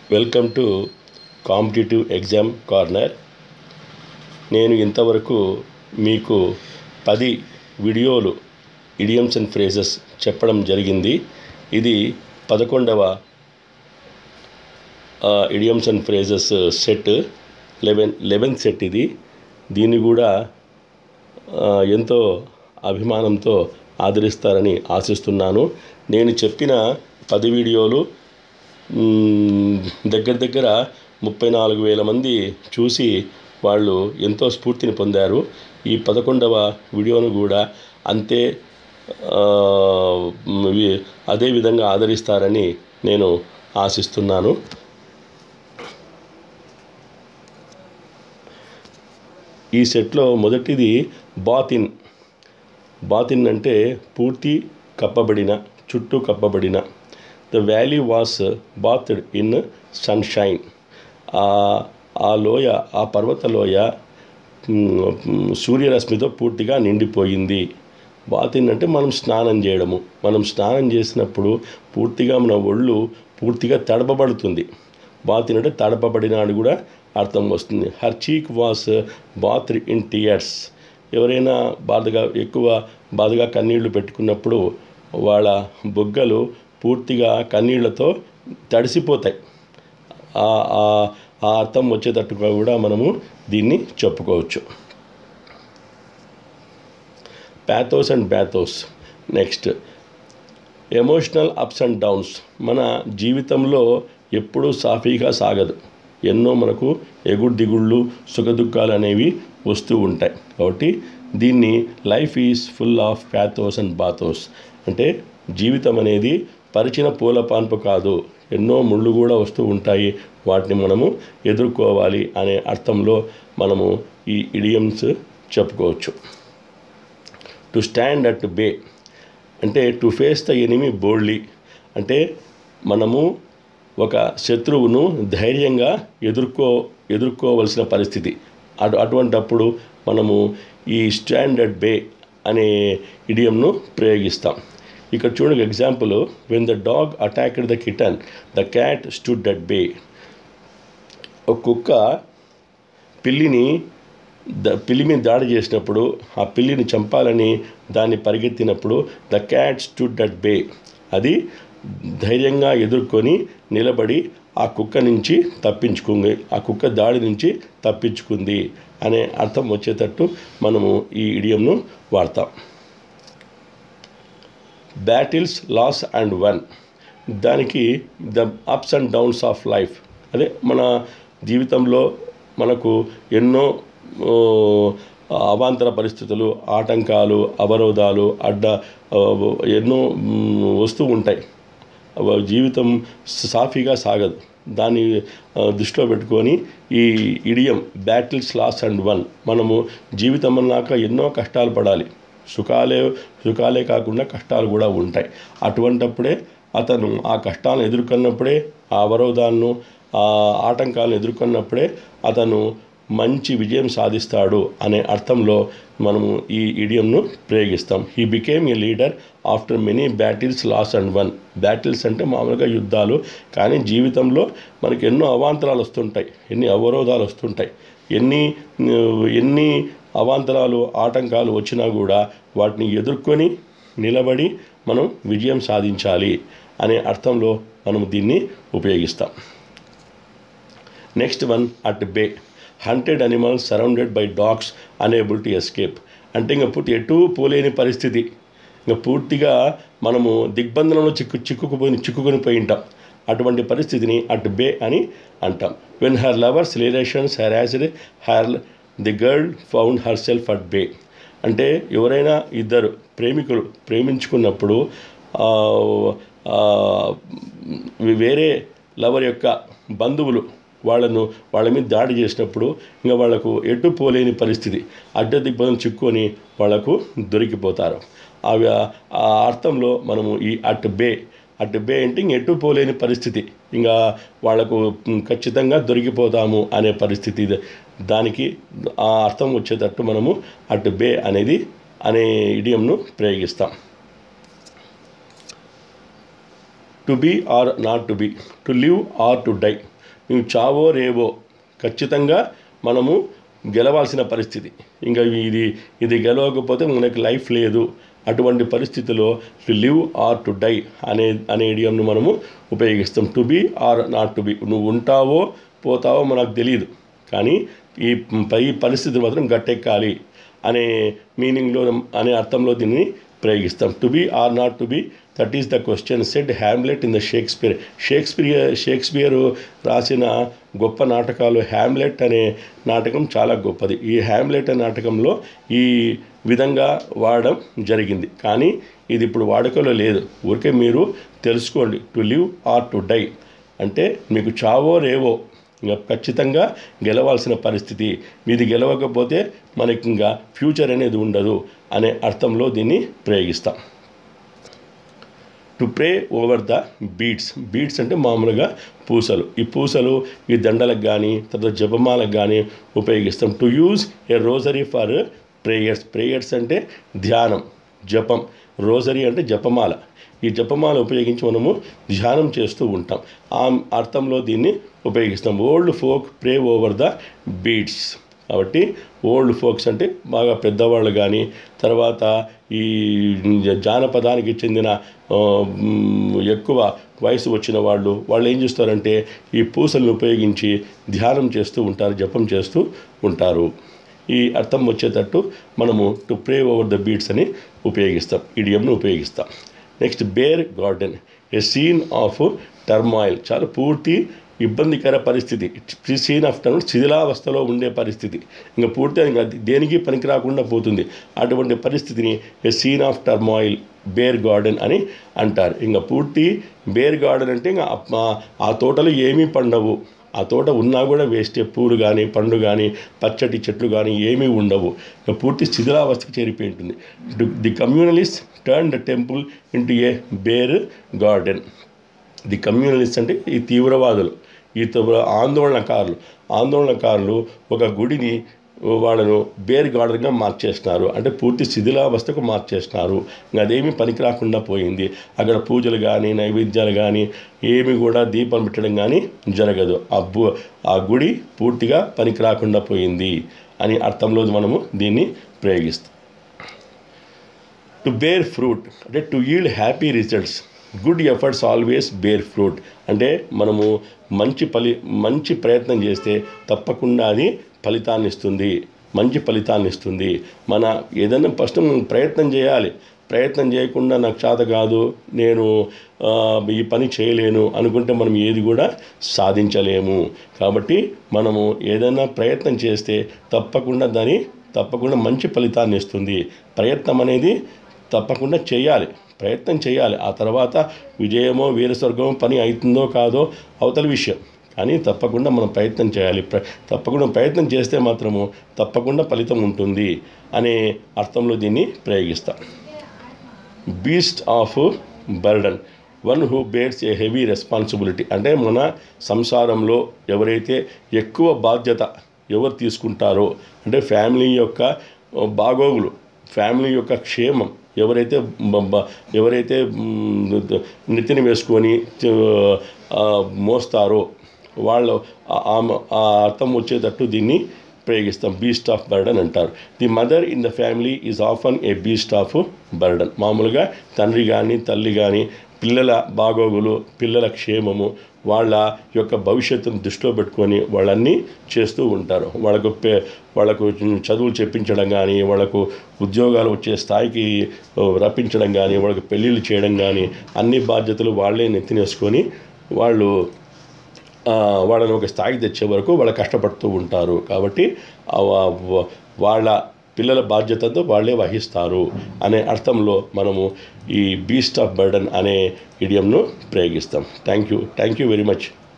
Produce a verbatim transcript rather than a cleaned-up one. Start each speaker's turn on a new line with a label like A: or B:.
A: Welcome to competitive exam corner. నేను ఇంతవరకు మీకు పది వీడియోలు ఇడియమ్స్ అండ్ ఫ్రేజెస్ చెప్పడం జరిగింది. ఇది పదకొండవ idioms and phrases set, eleven eleventh set ఇది. దీన్ని కూడా ఎంతో అభిమానంతో ఆదరిస్తారని ఆశిస్తున్నాను. నేను చెప్పిన పది వీడియోలు దగ్గర దగ్గర ముప్పై నాలుగు వేల మంది చూసి వాళ్ళు ఎంతో స్ఫూర్తిని పొందారు. ఈ పదకొండవ వీడియోను కూడా అంతే అదే విధంగా ఆదరిస్తారని నేను ఆశిస్తున్నాను. ఈ సెట్లో మొదటిది బాతిన్. బాతిన్ అంటే పూర్తి కప్పబడిన, చుట్టూ కప్పబడిన. The valley was bathed in sunshine. ఆ లోయ, ఆ పర్వత లోయ సూర్యరశ్మితో పూర్తిగా నిండిపోయింది. బాతిన్ అంటే మనం స్నానం చేయడము. మనం స్నానం చేసినప్పుడు పూర్తిగా మన ఒళ్ళు పూర్తిగా తడపబడుతుంది. బాతిన్ అంటే తడపబడినాడు కూడా అర్థం వస్తుంది. Her cheek was bathed in tears. ఎవరైనా బాధగా ఎక్కువ బాధగా కన్నీళ్లు పెట్టుకున్నప్పుడు వాళ్ళ బొగ్గలు పూర్తిగా కన్నీళ్లతో తడిసిపోతాయి. ఆ అర్థం వచ్చేటట్టుగా కూడా మనము దీన్ని చెప్పుకోవచ్చు. Pathos and bathos. Next, emotional ups and downs. మన జీవితంలో ఎప్పుడూ సాఫీగా సాగదు. ఎన్నో మనకు ఎగుడు దిగుళ్ళు, సుఖదుఖాలు అనేవి వస్తూ ఉంటాయి. కాబట్టి దీన్ని life is full of pathos and bathos. అంటే జీవితం అనేది పరిచిన పూల పాన్పు కాదు, ఎన్నో ముళ్ళు కూడా వస్తూ ఉంటాయి, వాటిని మనము ఎదుర్కోవాలి అనే అర్థంలో మనము ఈ ఇడియమ్స్ చెప్పుకోవచ్చు. టు స్టాండ్ అట్ బే అంటే to face the enemy boldly. అంటే మనము ఒక శత్రువును ధైర్యంగా ఎదుర్కో ఎదుర్కోవలసిన పరిస్థితి. అటు అటువంటప్పుడు మనము ఈ స్టాండ్ అట్ బే అనే ఇడియంను ప్రయోగిస్తాం. ఇక్కడ చూడండి example. When the dog attacked the kitten the cat stood at bay. ఒక కుక్క పిల్లిని ద పిల్లి మీద దాడి చేసినప్పుడు, ఆ పిల్లిని చంపాలని దాన్ని పరిగెత్తినప్పుడు the cat stood at bay. అది ధైర్యంగా ఎదుర్కొని నిలబడి ఆ కుక్క నుంచి తప్పించుకుంది, ఆ కుక్క దాడి నుంచి తప్పించుకుంది అనే అర్థం వచ్చేటట్టు మనము ఈ ఇడియంను వాడతాం. Battles, lost and won. దానికి the ups and downs of life. అదే మన జీవితంలో మనకు ఎన్నో అవాంతర పరిస్థితులు, ఆటంకాలు, అవరోధాలు, అడ్డ ఎన్నో వస్తూ ఉంటాయి. జీవితం సాఫీగా సాగదు. దాన్ని దృష్టిలో పెట్టుకొని ఈ idiom battles, lost and won. మనము జీవితం అన్నాక ఎన్నో కష్టాలు పడాలి. సుఖాలే సుఖాలే కాకుండా కష్టాలు కూడా ఉంటాయి. అటువంటప్పుడే అతను ఆ కష్టాలను ఎదుర్కొన్నప్పుడే, ఆ అవరోధాలను, ఆ ఆటంకాలను ఎదుర్కొన్నప్పుడే అతను మంచి విజయం సాధిస్తాడు అనే అర్థంలో మనము ఈ ఇడియంను ప్రయోగిస్తాం. He became a leader after many battles, lost and won. Battles అంటే మామూలుగా యుద్ధాలు, కానీ జీవితంలో మనకి ఎన్నో అవాంతరాలు వస్తుంటాయి, ఎన్ని అవరోధాలు వస్తుంటాయి. ఎన్ని ఎన్ని అవాంతరాలు, ఆటంకాలు వచ్చినా కూడా వాటిని ఎదుర్కొని నిలబడి మనం విజయం సాధించాలి అనే అర్థంలో మనం దీన్ని ఉపయోగిస్తాం. Next one, at bay. Hunted animals surrounded by dogs unable to escape. అంటే ఇంకా పూర్తి ఎటు పోలేని పరిస్థితి, ఇంకా పూర్తిగా మనము దిగ్బంధనంలో చిక్కు చిక్కుకుపోయి చిక్కుకొని పోయి ఉంటాం. అటువంటి పరిస్థితిని అట్ బే అని అంటాం. When her lovers relations harassed her the girl found herself at bay. అంటే ఎవరైనా ఇద్దరు ప్రేమికులు ప్రేమించుకున్నప్పుడు వేరే లవర్ యొక్క బంధువులు వాళ్ళను వాళ్ళ మీద దాడి చేసినప్పుడు ఇంకా వాళ్లకు ఎటు పోలేని పరిస్థితి, అడ్డ దిగ్బంధం చిక్కుకొని వాళ్లకు దొరికిపోతారు. అవి ఆ అర్థంలో మనము ఈ అట్ బే అట్ బే అంటే ఇంక ఎటు పోలేని పరిస్థితి, ఇంకా వాళ్లకు ఖచ్చితంగా దొరికిపోతాము అనే పరిస్థితి. దానికి ఆ అర్థం వచ్చేటట్టు మనము అట్ బే అనేది అనే ఇడియంను ప్రయోగిస్తాం. To be or not to be, to live or to die. నువ్వు చావో రేవో ఖచ్చితంగా మనము గెలవాల్సిన పరిస్థితి. ఇంకా ఇది ఇది గెలవకపోతే మనకి లైఫ్ లేదు. అటువంటి పరిస్థితిలో to live or to die అనే అనే ఇడియంను మనము ఉపయోగిస్తాం. To be or not to be, నువ్వు ఉంటావో పోతావో మనకు తెలియదు, కానీ ఈ పై పరిస్థితి మాత్రం గట్టెక్కాలి అనే మీనింగ్లో అనే అర్థంలో దీన్ని ప్రయోగిస్తాం. To be or not to be, that is the question said Hamlet in the Shakespeare. Shakespeare Shakespeare రాసిన గొప్ప నాటకాలు హ్యామ్లెట్ అనే నాటకం చాలా గొప్పది. ఈ హ్యామ్లెట్ అనే నాటకంలో ఈ విధంగా వాడడం జరిగింది, కానీ ఇది ఇప్పుడు వాడుకలో లేదు. ఊరికే మీరు తెలుసుకోండి. To live or to die అంటే మీకు చావో రేవో, ఇంకా ఖచ్చితంగా గెలవాల్సిన పరిస్థితి, మీది గెలవకపోతే మనకి ఇంకా ఫ్యూచర్ అనేది ఉండదు అనే అర్థంలో దీన్ని ప్రయోగిస్తాం. To pray over the beads. Beads అంటే మామూలుగా పూసలు. ఈ పూసలు ఈ దండలకు కానీ తర్వాత జపమాలకు కానీ ఉపయోగిస్తాం. To use a rosary for prayers. Prayers అంటే ధ్యానం, జపం. రోజరీ అంటే జపమాల. ఈ జపమాల ఉపయోగించి మనము ధ్యానం చేస్తూ ఉంటాం. ఆ అర్థంలో దీన్ని ఉపయోగిస్తాం. Old folk pray over the beads. కాబట్టి ఓల్డ్ ఫోక్స్ అంటే బాగా పెద్దవాళ్ళు కానీ తర్వాత ఈ జానపదానికి చెందిన ఎక్కువ వయసు వచ్చిన వాళ్ళు వాళ్ళు ఏం చేస్తారంటే ఈ పూసలను ఉపయోగించి ధ్యానం చేస్తూ ఉంటారు, జపం చేస్తూ ఉంటారు. ఈ అర్థం వచ్చేటట్టు మనము to pray over the beads అని ఉపయోగిస్తాం, ఇడియంను ఉపయోగిస్తాం. Next bear garden, a scene of turmoil. చాలా పూర్తి ఇబ్బందికర పరిస్థితి, సీన్ ఆఫ్ టర్మాయిల్, శిథిలావస్థలో ఉండే పరిస్థితి, ఇంకా పూర్తిగా ఇంకా దేనికి పనికి రాకుండా పోతుంది. అటువంటి పరిస్థితిని a scene of turmoil bear garden అని అంటారు. ఇంకా పూర్తి బేర్ గార్డెన్ అంటే ఇంకా ఆ తోటలు ఏమీ పండవు, ఆ తోట ఉన్నా కూడా వేస్టే. పూలు కానీ పండు కానీ పచ్చటి చెట్లు కానీ ఏమీ ఉండవు, ఇంకా పూర్తి శిథిలావస్థకి చేరిపోయి ఉంటుంది. The communalist turn the temple into a bear garden. The communalist అంటే ఈ తీవ్రవాదులు, ఈ ఆందోళనకారులు ఆందోళనకారులు ఒక గుడిని వాళ్ళను బేర్ గార్డెన్గా మార్చేస్తున్నారు, అంటే పూర్తి శిథిలావస్థకు మార్చేస్తున్నారు. ఇంకా అదేమీ పనికి రాకుండా పోయింది. అక్కడ పూజలు కానీ నైవేద్యాలు కానీ ఏమి కూడా దీపం పెట్టడం కానీ జరగదు. ఆ బు ఆ గుడి పూర్తిగా పనికి రాకుండా పోయింది అని అర్థంలో మనము దీన్ని ప్రయోగిస్తాం. టు బేర్ ఫ్రూట్ అంటే to yield happy results. Good efforts always bear fruit అంటే మనము మంచి ఫలి మంచి ప్రయత్నం చేస్తే తప్పకుండా అది ఫలితాన్ని ఇస్తుంది, మంచి ఫలితాన్ని ఇస్తుంది. మన ఏదైనా ఫస్ట్ ప్రయత్నం చేయాలి. ప్రయత్నం చేయకుండా నాకు చేత కాదు, నేను ఈ పని చేయలేను అనుకుంటే మనం ఏది కూడా సాధించలేము. కాబట్టి మనము ఏదైనా ప్రయత్నం చేస్తే తప్పకుండా దాని తప్పకుండా మంచి ఫలితాన్ని ఇస్తుంది. ప్రయత్నం అనేది తప్పకుండా చేయాలి, ప్రయత్నం చేయాలి. ఆ తర్వాత విజయమో వీరస్వర్గమో పని అవుతుందో కాదో అవతల విషయం, కానీ తప్పకుండా మనం ప్రయత్నం చేయాలి. ప్ర తప్పకుండా ప్రయత్నం చేస్తే మాత్రము తప్పకుండా ఫలితం ఉంటుంది అనే అర్థంలో దీన్ని ప్రయోగిస్తాం. Beast of burden, one who bears a heavy responsibility అంటే మన సంసారంలో ఎవరైతే ఎక్కువ బాధ్యత ఎవరు తీసుకుంటారో అంటే ఫ్యామిలీ యొక్క బాగోగులు, ఫ్యామిలీ యొక్క క్షేమం ఎవరైతే ఎవరైతే నెత్తిని వేసుకొని మోస్తారో వాళ్ళు ఆ అర్థం వచ్చేటట్టు దీన్ని ప్రయోగిస్తాం. బీస్ట్ ఆఫ్ బర్డన్ అంటారు. The mother in the family is often a beast of burden. మామూలుగా తండ్రి కానీ తల్లి కానీ పిల్లల బాగోగులు, పిల్లల క్షేమము, వాళ్ళ యొక్క భవిష్యత్తును దృష్టిలో పెట్టుకొని వాళ్ళన్నీ చేస్తూ ఉంటారు. వాళ్ళకు పే వాళ్ళకు చదువులు చెప్పించడం కానీ, వాళ్ళకు ఉద్యోగాలు వచ్చే స్థాయికి రప్పించడం కానీ, వాళ్ళకు పెళ్ళిళ్ళు చేయడం కానీ అన్ని బాధ్యతలు వాళ్ళే నెత్తినేసుకొని వాళ్ళు వాళ్ళని ఒక స్థాయికి తెచ్చే వరకు వాళ్ళు కష్టపడుతూ ఉంటారు. కాబట్టి వాళ్ళ పిల్లల బాధ్యతతో వాళ్ళే వహిస్తారు అనే అర్థంలో మనము ఈ బీస్ట్ ఆఫ్ బర్డన్ అనే ఇడియంను ప్రయోగిస్తాం. Thank you thank you very much.